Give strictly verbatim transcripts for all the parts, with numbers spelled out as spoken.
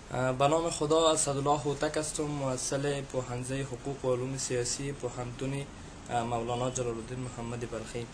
به نام خدا. اسدالله هوتک هستم، مؤسس پوهنځی حقوق و علوم سیاسی پوهنتون مولانا جلال الدین محمد بلخی.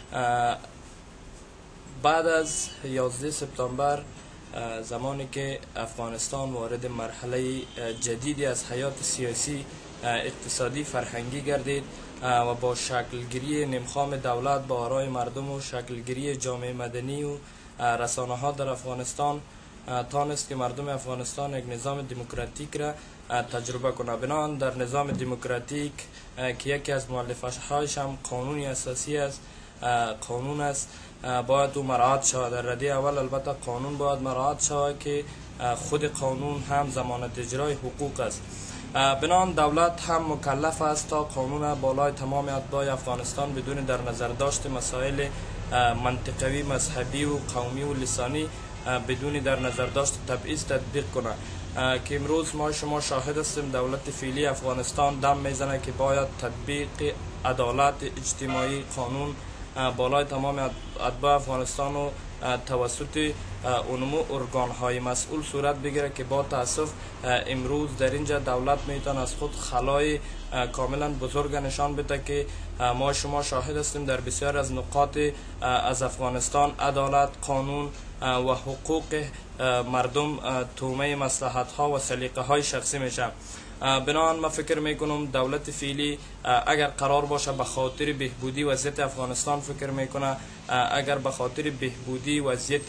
بعد از یازده سپتامبر، زمانی که افغانستان وارد مرحله جدیدی از حیات سیاسی، اقتصادی، فرهنگی گردید و با شکلگیری نمخام دولت با آرای مردم و شکلگیری جامعه مدنی و رسانه ها در افغانستان تانست که مردم افغانستان یک نظام دموکراتیک را تجربه کنه. بنابراین در نظام دموکراتیک که یکی از مؤلفه‌هایش هم قانون اساسی است، قانون است، باید او مراعات شود. در رده اول البته قانون باید مراعات شود که خود قانون هم ضمانت اجرای حقوق است. بنابراین دولت هم مکلف است تا قانون بالای تمام اتباع افغانستان بدون در نظر داشت مسائل منطقوی، مذهبی و قومی و لسانی بدون در نظر داشت تبعیض تطبیق کنه. که امروز ما شما شاهد هستیم دولت فعلی افغانستان دم میزنه که باید تطبیق عدالت اجتماعی، قانون بالای تمام اتباع افغانستان و توسط اونمو ارگان های مسئول صورت بگیره، که با تاسف امروز در اینجا دولت میتونه از خود خلای کاملا بزرگ نشان بده که ما شما شاهد هستیم در بسیار از نقاط از افغانستان عدالت، قانون و حقوق مردم تومه مصلحت ها و سلیقه های شخصی میشه. بنابراین من فکر میکنم دولت فعلی اگر قرار باشه به خاطر بهبودی وضعیت افغانستان فکر میکنه، اگر به خاطر بهبودی وضعیت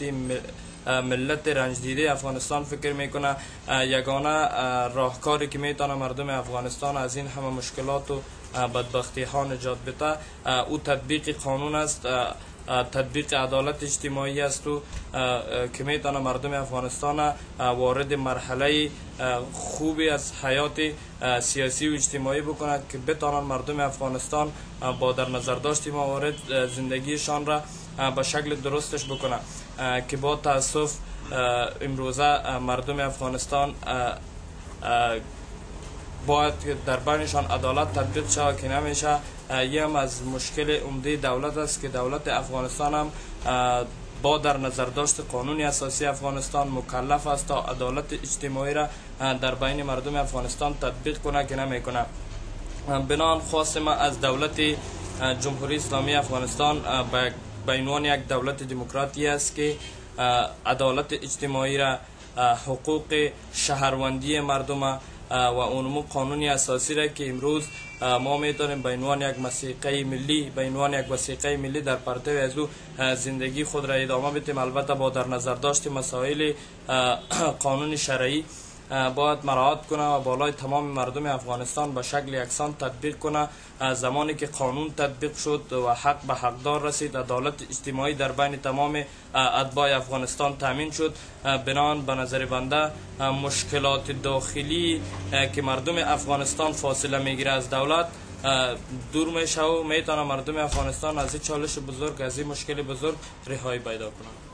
ملت رنج دیده افغانستان فکر میکنه، یگانه راهکاری که میتونه مردم افغانستان از این همه مشکلات و بدبختی ها نجات بده او تطبیق قانون است، تطبیق عدالت اجتماعی است و که میتونه مردم افغانستان وارد مرحله خوبی از حیات سیاسی و اجتماعی بکنه که بتوانند مردم افغانستان با در نظر داشت موارد زندگیشان را به شکل درستش بکنه. که با تاسف امروزه مردم افغانستان باید در بینشان عدالت تطبیق شود که نمیشه. یه هم از مشکل عمده دولت است که دولت افغانستان هم با در نظر داشت قانون اساسی افغانستان مکلف است تا عدالت اجتماعی را در بین مردم افغانستان تطبیق کنه که نمیکنه. بنابراین خواست ما از دولت جمهوری اسلامی افغانستان به عنوان یک دولت دموکراتی است که عدالت اجتماعی را، حقوق شهروندی مردم و اونمو قانونی اساسی را که امروز ما میتونیم به عنوان یک وثیقه ملی به عنوان یک وثیقه ملی در پرتو از او زندگی خود را ادامه بدیم، البته با در نظر داشت مسائل قانون شرعی باید مراعات کنه و بالای تمام مردم افغانستان به شکل یکسان تطبیق کنه. زمانی که قانون تطبیق شد و حق به حقدار رسید، عدالت اجتماعی در بین تمام اتباع افغانستان تامین شد. بنابراین به نظر بنده مشکلات داخلی که مردم افغانستان فاصله میگیره از دولت دور میشه و میتونه مردم افغانستان از این چالش بزرگ، از این مشکل بزرگ رهایی پیدا کنه.